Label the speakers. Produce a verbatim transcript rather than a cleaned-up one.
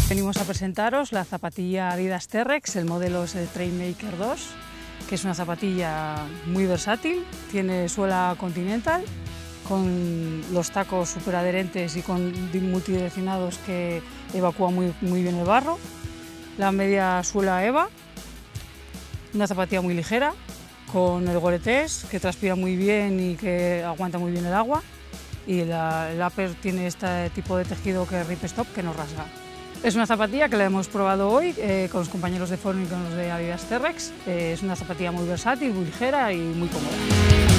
Speaker 1: Venimos a presentaros la zapatilla Adidas Terrex, el modelo es el Trailmaker dos, que es una zapatilla muy versátil, tiene suela continental, con los tacos súper adherentes y con multidireccionados que evacúan muy, muy bien el barro, la media suela EVA, una zapatilla muy ligera, con el Gore-Tex, que transpira muy bien y que aguanta muy bien el agua, y la, el upper tiene este tipo de tejido que es Ripstop, que no rasga. Es una zapatilla que la hemos probado hoy eh, con los compañeros de Forni y con los de Adidas Terrex. Eh, es una zapatilla muy versátil, muy ligera y muy cómoda.